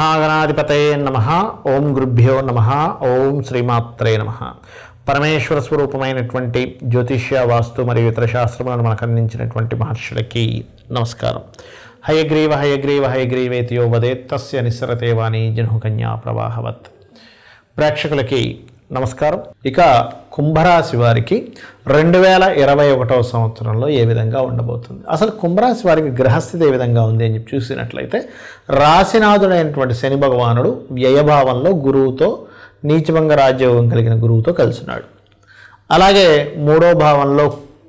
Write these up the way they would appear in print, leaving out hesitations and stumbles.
మహాగణాధిపతయే నమః. ఓం గురుభ్యో నమః. ఓం శ్రీమాత్రే నమః. పరమేశ్వర స్వరూపమైనటువంటి జ్యోతిష్య, వాస్తు మరియు ఇతర శాస్త్రములను మనకు అందించినటువంటి మహర్షులకి నమస్కారం. హయగ్రీవ హయగ్రీవ హయగ్రీవేతి యో వదేత్ తస్య నిస్సరతే వాణి జహ్నుకన్యా ప్రవాహవత్. ప్రేక్షకులకి నమస్కారం. ఇక కుంభరాశి వారికి 2021వ సంవత్సరంలో ఏ విధంగా ఉండబోతుంది, అసలు కుంభరాశి వారికి గ్రహస్థితి ఏ విధంగా ఉంది అని చెప్పి చూసినట్లయితే, రాశినాథుడైనటువంటి శని భగవానుడు వ్యయభావంలో గురువుతో, నీచభంగ రాజ్యయోగం కలిగిన గురువుతో కలిసినాడు. అలాగే మూడో భావంలో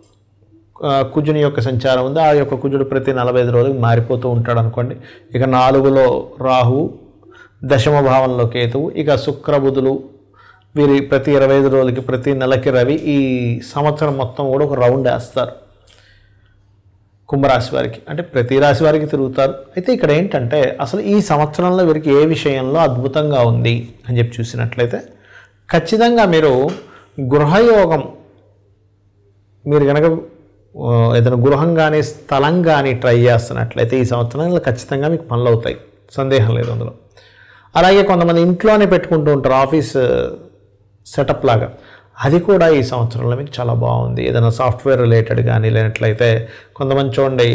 కుజుని యొక్క సంచారం ఉంది. ఆ యొక్క కుజుడు ప్రతి 45 రోజులకు మారిపోతూ ఉంటాడు అనుకోండి. ఇక 4లో రాహువు, దశమ భావంలో కేతువు, ఇక శుక్రబుధులు వీరి ప్రతి 25 రోజులకి, ప్రతి నెలకి రవి ఈ సంవత్సరం మొత్తం కూడా ఒక రౌండ్ వేస్తారు కుంభరాశి వారికి. అంటే ప్రతి రాశి వారికి తిరుగుతారు. అయితే ఇక్కడ ఏంటంటే, అసలు ఈ సంవత్సరంలో వీరికి ఏ విషయంలో అద్భుతంగా ఉంది అని చెప్పి చూసినట్లయితే, ఖచ్చితంగా మీరు గృహయోగం, మీరు కనుక ఏదైనా గృహం కానీ స్థలం కానీ ట్రై చేస్తున్నట్లయితే ఈ సంవత్సరంలో ఖచ్చితంగా మీకు పనులు అవుతాయి, సందేహం లేదు అందులో. అలాగే కొంతమంది ఇంట్లోనే పెట్టుకుంటూ ఉంటారు ఆఫీస్ సెటప్ లాగా, అది కూడా ఈ సంవత్సరంలో మీకు చాలా బాగుంది. ఏదైనా సాఫ్ట్వేర్ రిలేటెడ్ కానీ లేనట్లయితే కొంతమంది చూడండి,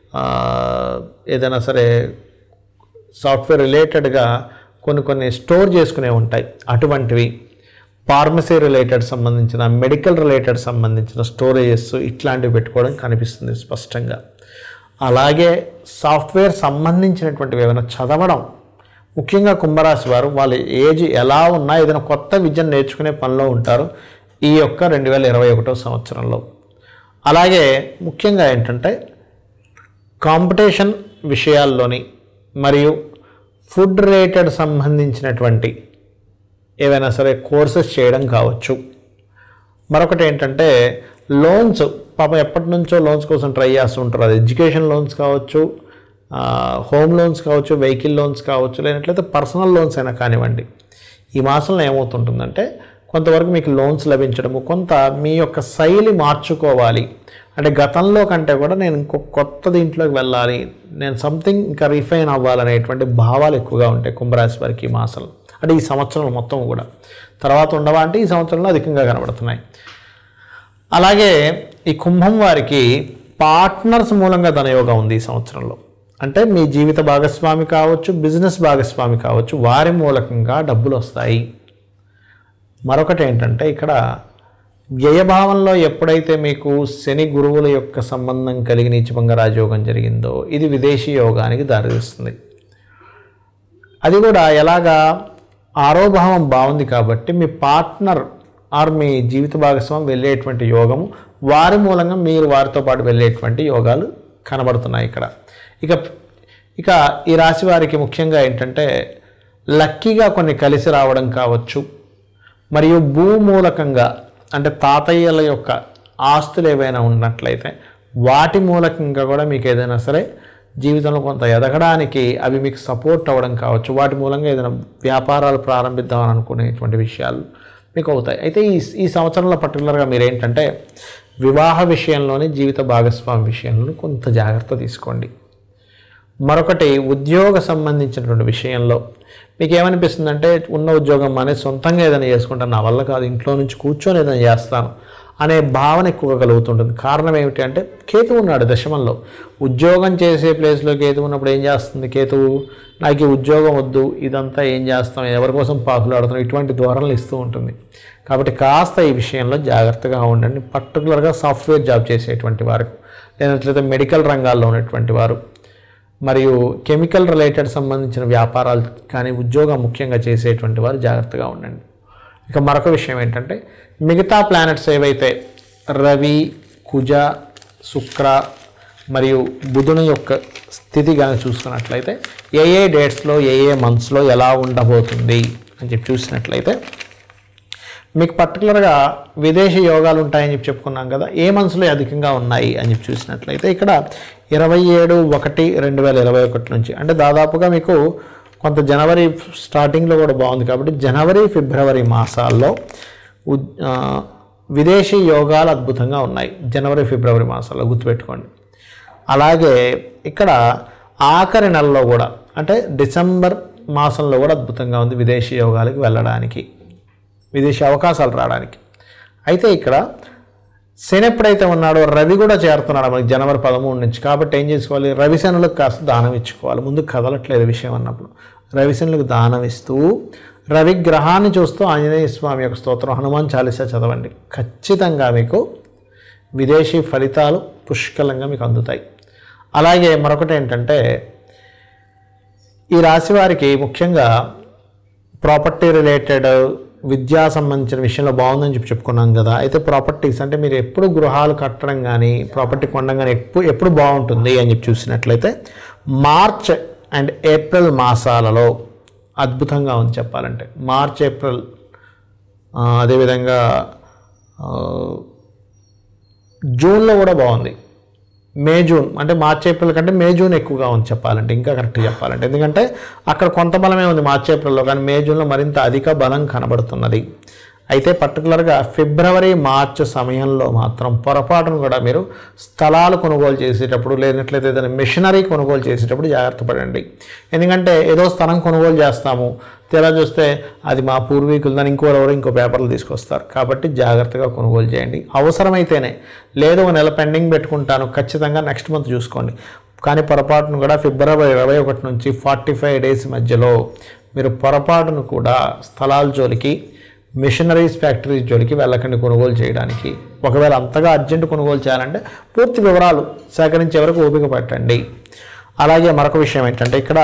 ఏదైనా సరే సాఫ్ట్వేర్ రిలేటెడ్గా కొన్ని స్టోర్ చేసుకునే ఉంటాయి, అటువంటివి, ఫార్మసీ రిలేటెడ్ సంబంధించిన, మెడికల్ రిలేటెడ్ సంబంధించిన స్టోరేజెస్ ఇట్లాంటివి పెట్టుకోవడం కనిపిస్తుంది స్పష్టంగా. అలాగే సాఫ్ట్వేర్ సంబంధించినటువంటివి ఏమైనా చదవడం, ముఖ్యంగా కుంభరాశి వారు వాళ్ళ ఏజ్ ఎలా ఉన్నా ఏదైనా కొత్త విద్యను నేర్చుకునే పనిలో ఉంటారు ఈ యొక్క 2021వ సంవత్సరంలో. అలాగే ముఖ్యంగా ఏంటంటే, కాంపిటీషన్ విషయాల్లోని మరియు ఫుడ్ రిలేటెడ్ సంబంధించినటువంటి ఏవైనా సరే కోర్సెస్ చేయడం కావచ్చు. మరొకటి ఏంటంటే, లోన్స్, పాపం ఎప్పటి నుంచో లోన్స్ కోసం ట్రై చేస్తూ ఉంటారు. అది ఎడ్యుకేషన్ లోన్స్ కావచ్చు, హోమ్ లోన్స్ కావచ్చు, వెహికల్ లోన్స్ కావచ్చు, లేనట్లయితే పర్సనల్ లోన్స్ అయినా కానివ్వండి. ఈ మాసంలో ఏమవుతుంటుందంటే, కొంతవరకు మీకు లోన్స్ లభించడము, కొంత మీ యొక్క శైలి మార్చుకోవాలి, అంటే గతంలో కంటే కూడా నేను ఇంకొక కొత్త దీంట్లోకి వెళ్ళాలి, నేను సంథింగ్ ఇంకా రిఫైన్ అవ్వాలనేటువంటి భావాలు ఎక్కువగా ఉంటాయి కుంభరాశి వారికి ఈ మాసంలో. అంటే ఈ సంవత్సరం మొత్తం కూడా, తర్వాత ఉండవా అంటే ఈ సంవత్సరంలో అధికంగా కనబడుతున్నాయి. అలాగే ఈ కుంభం వారికి పార్ట్నర్స్ మూలంగా ధనయోగం ఉంది ఈ సంవత్సరంలో. అంటే మీ జీవిత భాగస్వామి కావచ్చు, బిజినెస్ భాగస్వామి కావచ్చు, వారి మూలకంగా డబ్బులు వస్తాయి. మరొకటి ఏంటంటే, ఇక్కడ వ్యయభావంలో ఎప్పుడైతే మీకు శని గురువుల యొక్క సంబంధం కలిగి నీచభంగ రాజయోగం జరిగిందో, ఇది విదేశీ యోగానికి దారితీస్తుంది. అది కూడా ఎలాగా, 6వ భావం బాగుంది కాబట్టి మీ పార్ట్నర్ ఆర్ మీ జీవిత భాగస్వామి వెళ్ళేటువంటి యోగము, వారి మూలంగా మీరు వారితో పాటు వెళ్ళేటువంటి యోగాలు కనబడుతున్నాయి ఇక్కడ. ఇక ఈ రాశి వారికి ముఖ్యంగా ఏంటంటే, లక్కీగా కొన్ని కలిసి రావడం కావచ్చు, మరియు భూమూలకంగా అంటే తాతయ్యల యొక్క ఆస్తులు ఏవైనా ఉన్నట్లయితే వాటి మూలకంగా కూడా మీకు ఏదైనా సరే జీవితంలో కొంత ఎదగడానికి అవి మీకు సపోర్ట్ అవ్వడం కావచ్చు. వాటి మూలంగా ఏదైనా వ్యాపారాలు ప్రారంభిద్దామని అనుకునేటువంటి విషయాలు మీకు అవుతాయి. అయితే ఈ సంవత్సరంలో పర్టికులర్గా మీరు ఏంటంటే, వివాహ విషయంలోని, జీవిత భాగస్వామి విషయంలో కొంత జాగ్రత్త తీసుకోండి. మరొకటి, ఉద్యోగ సంబంధించినటువంటి విషయంలో మీకు ఏమనిపిస్తుందంటే, ఉన్న ఉద్యోగం అనేది సొంతంగా ఏదైనా చేసుకుంటాను, నా వల్ల కాదు, ఇంట్లో నుంచి కూర్చొని ఏదైనా చేస్తాను అనే భావన ఎక్కువగా కలుగుతుంటుంది. కారణం ఏమిటి అంటే, కేతువు ఉన్నాడు దశమంలో. ఉద్యోగం చేసే ప్లేస్లో కేతువు ఉన్నప్పుడు ఏం చేస్తుంది, కేతువు నాకు ఈ ఉద్యోగం వద్దు, ఇదంతా ఏం చేస్తాం, ఎవరి కోసం పాకులు ఆడుతున్నాం, ఇటువంటి ధోరణులు ఇస్తూ ఉంటుంది. కాబట్టి కాస్త ఈ విషయంలో జాగ్రత్తగా ఉండండి. పర్టికులర్గా సాఫ్ట్వేర్ జాబ్ చేసేటువంటి వారు, లేనట్లయితే మెడికల్ రంగాల్లో ఉన్నటువంటి వారు, మరియు కెమికల్ రిలేటెడ్ సంబంధించిన వ్యాపారాలు కానీ ఉద్యోగం ముఖ్యంగా చేసేటువంటి వారు జాగ్రత్తగా ఉండండి. ఇక మరొక విషయం ఏంటంటే, మిగతా ప్లానెట్స్ ఏవైతే రవి, కుజ, శుక్ర మరియు బుధుని యొక్క స్థితి కానీ చూసుకున్నట్లయితే, ఏ డేట్స్లో ఏ మంత్స్లో ఎలా ఉండబోతుంది అని చెప్పి చూసినట్లయితే, మీకు పర్టికులర్గా విదేశీ యోగాలు ఉంటాయని చెప్పి చెప్పుకున్నాం కదా, ఏ మంత్స్లో అధికంగా ఉన్నాయి అని చెప్పి చూసినట్లయితే, ఇక్కడ 27/1/2021 నుంచి, అంటే దాదాపుగా మీకు కొంత జనవరి స్టార్టింగ్లో కూడా బాగుంది కాబట్టి జనవరి, ఫిబ్రవరి మాసాల్లో విదేశీ యోగాలు అద్భుతంగా ఉన్నాయి. జనవరి, ఫిబ్రవరి మాసాల్లో గుర్తుపెట్టుకోండి. అలాగే ఇక్కడ ఆఖరి నెలలో కూడా, అంటే డిసెంబర్ మాసంలో కూడా అద్భుతంగా ఉంది విదేశీ యోగాలకు వెళ్ళడానికి, విదేశీ అవకాశాలు రావడానికి. అయితే ఇక్కడ శని ఎప్పుడైతే ఉన్నాడో రవి కూడా చేరుతున్నాడు మనకి జనవరి 13 నుంచి. కాబట్టి ఏం చేసుకోవాలి, రవిశనులకు కాస్త దానం ఇచ్చుకోవాలి. ముందు కదలట్లేదు విషయం అన్నప్పుడు రవిశనులకు దానం ఇస్తూ రవి గ్రహాన్ని చూస్తూ ఆంజనేయ స్వామి యొక్క స్తోత్రం హనుమాన్ చాలీసా చదవండి. ఖచ్చితంగా మీకు విదేశీ ఫలితాలు పుష్కలంగా మీకు అందుతాయి. అలాగే మరొకటి ఏంటంటే ఈ రాశి వారికి ముఖ్యంగా ప్రాపర్టీ రిలేటెడ్ విద్యా సంబంధించిన విషయంలో బాగుందని చెప్పుకున్నాం కదా. అయితే ప్రాపర్టీస్ అంటే మీరు ఎప్పుడు గృహాలు కట్టడం కానీ ప్రాపర్టీ కొనడం కానీ ఎప్పుడు బాగుంటుంది అని చెప్పి చూసినట్లయితే మార్చ్ అండ్ ఏప్రిల్ మాసాలలో అద్భుతంగా ఉంది చెప్పాలంటే. మార్చ్ ఏప్రిల్, అదేవిధంగా జూన్లో కూడా బాగుంది. మే జూన్ అంటే మార్చ్ ఏప్రిల్ కంటే మే జూన్ ఎక్కువగా ఉంది చెప్పాలంటే, ఇంకా కరెక్ట్గా చెప్పాలంటే. ఎందుకంటే అక్కడ కొంత బలమే ఉంది మార్చ్ ఏప్రిల్లో, కానీ మే జూన్లో మరింత అధిక బలం కనబడుతున్నది. అయితే పర్టికులర్గా ఫిబ్రవరి మార్చ్ సమయంలో మాత్రం పొరపాటును కూడా మీరు స్థలాలు కొనుగోలు చేసేటప్పుడు లేనట్లయితే ఏదైనా మిషనరీ కొనుగోలు చేసేటప్పుడు జాగ్రత్త పడండి. ఎందుకంటే ఏదో స్థలం కొనుగోలు చేస్తాము, తీరా చూస్తే అది మా పూర్వీకులు ఇంకో పేపర్లు తీసుకొస్తారు. కాబట్టి జాగ్రత్తగా కొనుగోలు చేయండి. అవసరమైతేనే, లేదు ఒక నెల పెండింగ్ పెట్టుకుంటాను ఖచ్చితంగా నెక్స్ట్ మంత్ చూసుకోండి. కానీ పొరపాటును కూడా ఫిబ్రవరి 21 నుంచి 45 డేస్ మధ్యలో మీరు పొరపాటును కూడా స్థలాల జోలికి, మిషనరీస్ ఫ్యాక్టరీస్ జోలికి వెళ్ళకండి కొనుగోలు చేయడానికి. ఒకవేళ అంతగా అర్జెంట్ కొనుగోలు చేయాలంటే పూర్తి వివరాలు సేకరించే వరకు ఓపిక పట్టండి. అలాగే మరొక విషయం ఏంటంటే ఇక్కడ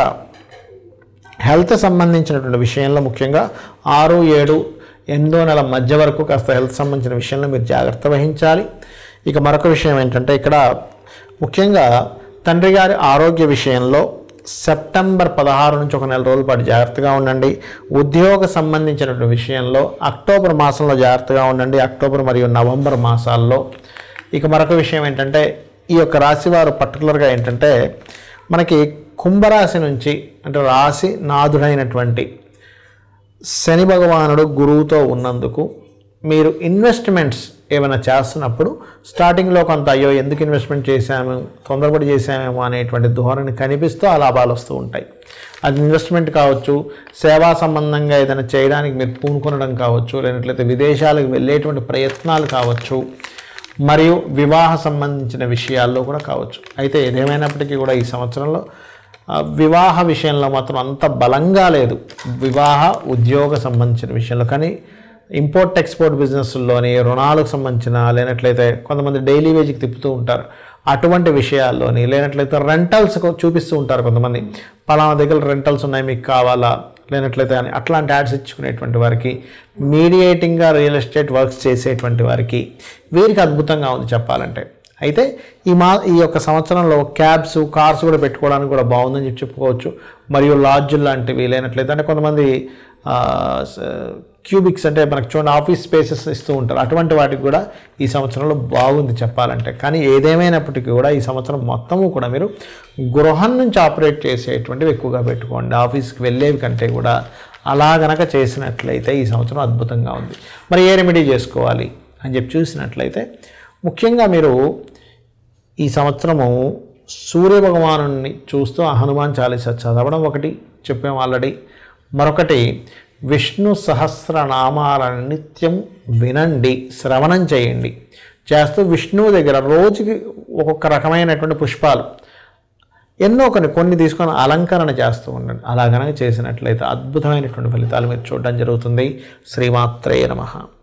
హెల్త్ సంబంధించినటువంటి విషయంలో ముఖ్యంగా 6, 7, 8వ నెల మధ్య వరకు కాస్త హెల్త్ సంబంధించిన విషయంలో మీరు జాగ్రత్త వహించాలి. ఇక మరొక విషయం ఏంటంటే ఇక్కడ ముఖ్యంగా తండ్రి గారి ఆరోగ్య విషయంలో సెప్టెంబర్ 16 నుంచి ఒక నెల రోజుల పాటు జాగ్రత్తగా ఉండండి. ఉద్యోగ సంబంధించినటువంటి విషయంలో అక్టోబర్ మాసంలో జాగ్రత్తగా ఉండండి, అక్టోబర్ మరియు నవంబర్ మాసాల్లో. ఇక మరొక విషయం ఏంటంటే ఈ యొక్క రాశి వారు పర్టికులర్గా ఏంటంటే మనకి కుంభరాశి నుంచి అంటే రాశి నాథుడైనటువంటి శని భగవానుడు గురువుతో ఉన్నందుకు మీరు ఇన్వెస్ట్మెంట్స్ ఏమైనా చేస్తున్నప్పుడు స్టార్టింగ్లో కొంత అయ్యో ఎందుకు ఇన్వెస్ట్మెంట్ చేశాము, తొందరపడి చేశామేమో అనేటువంటి ధోరణి కనిపిస్తూ ఆ లాభాలు వస్తూ ఉంటాయి. అది ఇన్వెస్ట్మెంట్ కావచ్చు, సేవా సంబంధంగా ఏదైనా చేయడానికి మీరు పూనుకొనడం కావచ్చు, లేనట్లయితే విదేశాలకు వెళ్ళేటువంటి ప్రయత్నాలు కావచ్చు, మరియు వివాహ సంబంధించిన విషయాల్లో కూడా కావచ్చు. అయితే ఏదేమైనప్పటికీ కూడా ఈ సంవత్సరంలో వివాహ విషయంలో మాత్రం అంత బలంగా లేదు, వివాహ ఉద్యోగ సంబంధించిన విషయంలో. కానీ ఇంపోర్ట్ ఎక్స్పోర్ట్ బిజినెస్లోని రుణాలకు సంబంధించిన, లేనట్లయితే కొంతమంది డైలీ వేజ్కి తిప్పుతూ ఉంటారు అటువంటి విషయాల్లోని, లేనట్లయితే రెంటల్స్ చూపిస్తూ ఉంటారు కొంతమంది, పలానా దగ్గర రెంటల్స్ ఉన్నాయి మీకు కావాలా, లేనట్లయితే అని అట్లాంటి యాడ్స్ ఇచ్చుకునేటువంటి వారికి, మీడియేటింగ్గా రియల్ ఎస్టేట్ వర్క్స్ చేసేటువంటి వారికి వీరికి అద్భుతంగా ఉంది చెప్పాలంటే. అయితే ఈ యొక్క సంవత్సరంలో క్యాబ్స్, కార్స్ కూడా పెట్టుకోవడానికి కూడా బాగుందని చెప్పుకోవచ్చు. మరియు లాడ్జ్ లాంటివి, లేనట్లయితే అంటే కొంతమంది క్యూబిక్స్ అంటే మనకు చూడండి ఆఫీస్ స్పేసెస్ ఇస్తూ ఉంటారు, అటువంటి వాటికి కూడా ఈ సంవత్సరంలో బాగుంది చెప్పాలంటే. కానీ ఏదేమైనప్పటికీ కూడా ఈ సంవత్సరం మొత్తము కూడా మీరు గృహం నుంచి ఆపరేట్ చేసేటువంటివి ఎక్కువగా పెట్టుకోండి, ఆఫీస్కి వెళ్ళేవి కంటే కూడా. అలా గనక చేసినట్లయితే ఈ సంవత్సరం అద్భుతంగా ఉంది. మరి ఏ రెమెడీ చేసుకోవాలి అని చెప్పి చూసినట్లయితే ముఖ్యంగా మీరు ఈ సంవత్సరము సూర్యభగవాను చూస్తూ హనుమాన్ చాలీసా చదవడం ఒకటి చెప్పాము ఆల్రెడీ. మరొకటి విష్ణు సహస్రనామాలను నిత్యం వినండి, శ్రవణం చేయండి. చేస్తూ విష్ణువు దగ్గర రోజుకి ఒక్కొక్క రకమైనటువంటి పుష్పాలు ఎన్నో కొన్ని తీసుకొని అలంకరణ చేస్తూ ఉండండి. అలా కనుక చేసినట్లయితే అద్భుతమైనటువంటి ఫలితాలు మీరు చూడడం జరుగుతుంది. శ్రీమాత్రే నమః.